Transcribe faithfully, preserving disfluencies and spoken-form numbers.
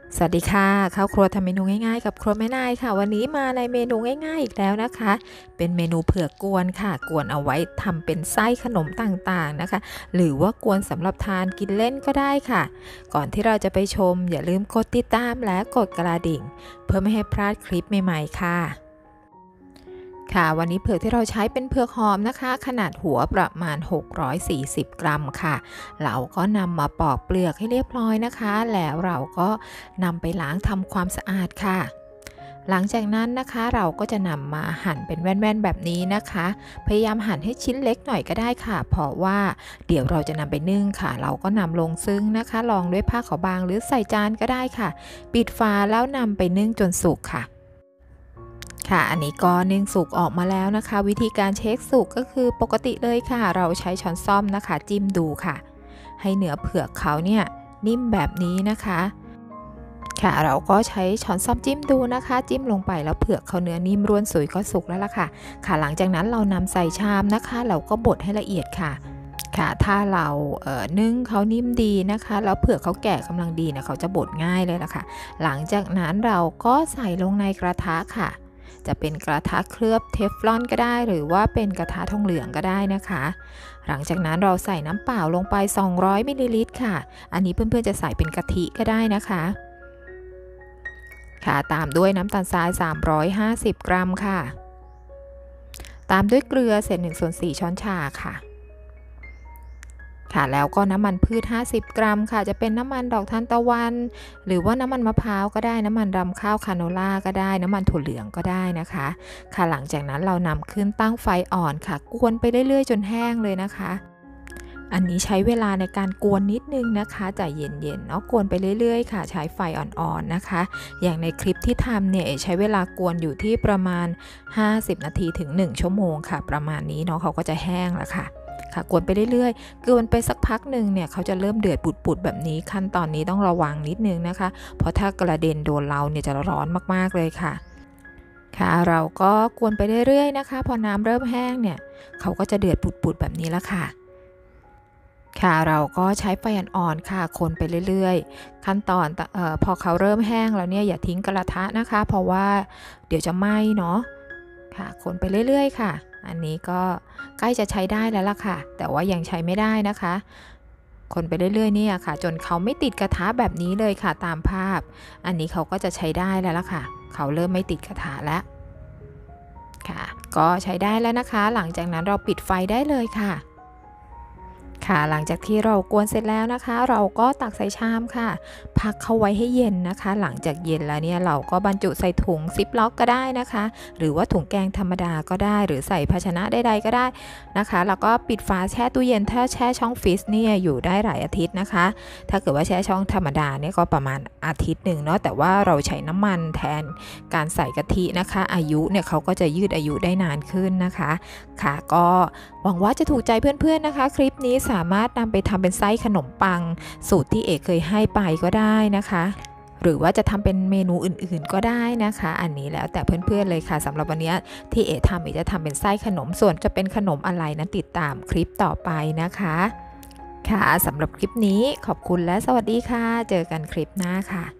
สวัสดีค่ะเข้าครัวทำเมนูง่ายๆกับครัวแม่นายค่ะวันนี้มาในเมนูง่ายๆอีกแล้วนะคะเป็นเมนูเผือกกวนค่ะกวนเอาไว้ทำเป็นไส้ขนมต่างๆนะคะหรือว่ากวนสำหรับทานกินเล่นก็ได้ค่ะก่อนที่เราจะไปชมอย่าลืมกดติดตามและกดกระดิ่งเพื่อไม่ให้พลาดคลิปใหม่ๆค่ะค่ะวันนี้เผือกที่เราใช้เป็นเผือกหอมนะคะขนาดหัวประมาณหกร้อยสี่สิบกรัมค่ะเราก็นำมาปอกเปลือกให้เรียบร้อยนะคะแล้วเราก็นำไปล้างทำความสะอาดค่ะหลังจากนั้นนะคะเราก็จะนำมาหั่นเป็นแว่นๆแบบนี้นะคะพยายามหั่นให้ชิ้นเล็กหน่อยก็ได้ค่ะเพราะว่าเดี๋ยวเราจะนำไปนึ่งค่ะเราก็นำลงซึ้งนะคะรองด้วยผ้าขาวบางหรือใส่จานก็ได้ค่ะปิดฝาแล้วนำไปนึ่งจนสุกค่ะค่ะอันนี้ก็นึ่งสุกออกมาแล้วนะคะวิธีการเช็คสุกก็คือปกติเลยค่ะเราใช้ช้อนส้อมนะคะจิ้มดูค่ะให้เนื้อเผือกเขาเนี่ยนิ่มแบบนี้นะคะค่ะเราก็ใช้ช้อนส้อมจิ้มดูนะคะจิ้มลงไปแล้วเผือกเขาเนื้อนิ่มร่วนสุยก็สุกแล้วล่ะค่ะค่ะหลังจากนั้นเรานำใส่ชามนะคะเราก็บดให้ละเอียดค่ะค่ะถ้าเราเอ่อนึ่งเขานิ่มดีนะคะแล้วเผือกเขาแก่กำลังดีเนี่ยเขาจะบดง่ายเลยล่ะค่ะหลังจากนั้นเราก็ใส่ลงในกระทะค่ะจะเป็นกระทะเคลือบเทฟลอนก็ได้หรือว่าเป็นกระทะทองเหลืองก็ได้นะคะหลังจากนั้นเราใส่น้ำเปล่าลงไปสองร้อยมิลลิลิตรค่ะอันนี้เพื่อนๆจะใส่เป็นกะทิก็ได้นะคะค่ะตามด้วยน้ำตาลทรายสามร้อยห้าสิบกรัมค่ะตามด้วยเกลือเศษหนึ่งส่วนสี่ช้อนชาค่ะค่ะแล้วก็น้ำมันพืชห้าสิบกรัมค่ะจะเป็นน้ำมันดอกทานตะวันหรือว่าน้ำมันมะพร้าวก็ได้น้ำมันรำข้าวคาโนล่าก็ได้น้ำมันถั่วเหลืองก็ได้นะคะค่ะหลังจากนั้นเรานำขึ้นตั้งไฟอ่อนค่ะกวนไปเรื่อยๆจนแห้งเลยนะคะอันนี้ใช้เวลาในการกวนนิดนึงนะคะใจเย็นๆเนาะกวนไปเรื่อยๆค่ะใช้ไฟอ่อนๆนะคะอย่างในคลิปที่ทำเนี่ยใช้เวลากวนอยู่ที่ประมาณห้าสิบนาทีถึงหนึ่งชั่วโมงค่ะประมาณนี้เนาะเขาก็จะแห้งแล้วค่ะค่ะกวนไปเรื่อยๆกวนไปสักพักหนึ่งเนี่ยเขาจะเริ่มเดือดปุดๆแบบนี้ขั้นตอนนี้ต้องระวังนิดนึงนะคะเพราะถ้ากระเด็นโดนเราเนี่ยจะร้อนมากๆเลยค่ะค่ะเราก็กวนไปเรื่อยๆนะคะพอน้ำเริ่มแห้งเนี่ยเขาก็จะเดือดปุดๆแบบนี้แล้วค่ะค่ะเราก็ใช้ไฟอ่อนๆค่ะคนไปเรื่อยๆขั้นตอนเอ่อพอเขาเริ่มแห้งแล้วเนี่ยอย่าทิ้งกระทะนะคะเพราะว่าเดี๋ยวจะไหม้เนาะค่ะคนไปเรื่อยๆค่ะอันนี้ก็ใกล้จะใช้ได้แล้วล่ะค่ะแต่ว่ายังใช้ไม่ได้นะคะคนไปเรื่อยๆเนี่ยค่ะจนเขาไม่ติดกระทะแบบนี้เลยค่ะตามภาพอันนี้เขาก็จะใช้ได้แล้วล่ะค่ะเขาเริ่มไม่ติดกระทะแล้วค่ะก็ใช้ได้แล้วนะคะหลังจากนั้นเราปิดไฟได้เลยค่ะค่ะหลังจากที่เรากวนเสร็จแล้วนะคะเราก็ตักใส่ชามค่ะพักเขาไว้ให้เย็นนะคะหลังจากเย็นแล้วเนี่ยเราก็บรรจุใส่ถุงซิปล็อกก็ได้นะคะหรือว่าถุงแกงธรรมดาก็ได้หรือใส่ภาชนะใดๆก็ได้นะคะแล้วก็ปิดฝาแช่ตู้เย็นถ้าแช่ช่องฟรีซเนี่ยอยู่ได้หลายอาทิตย์นะคะถ้าเกิดว่าแช่ช่องธรรมดาเนี่ยก็ประมาณอาทิตย์หนึ่งเนาะแต่ว่าเราใช้น้ำมันแทนการใส่กะทินะคะอายุเนี่ยเขาก็จะยืดอายุได้นานขึ้นนะคะค่ะก็หวังว่าจะถูกใจเพื่อนๆนะคะคลิปนี้สามารถนำไปทำเป็นไส้ขนมปังสูตรที่เอกเคยให้ไปก็ได้นะคะหรือว่าจะทำเป็นเมนูอื่นๆก็ได้นะคะอันนี้แล้วแต่เพื่อนๆเลยค่ะสำหรับวันนี้ที่เอกทำเอกจะทำเป็นไส้ขนมส่วนจะเป็นขนมอะไรนั้นติดตามคลิปต่อไปนะคะค่ะสำหรับคลิปนี้ขอบคุณและสวัสดีค่ะเจอกันคลิปหน้าค่ะ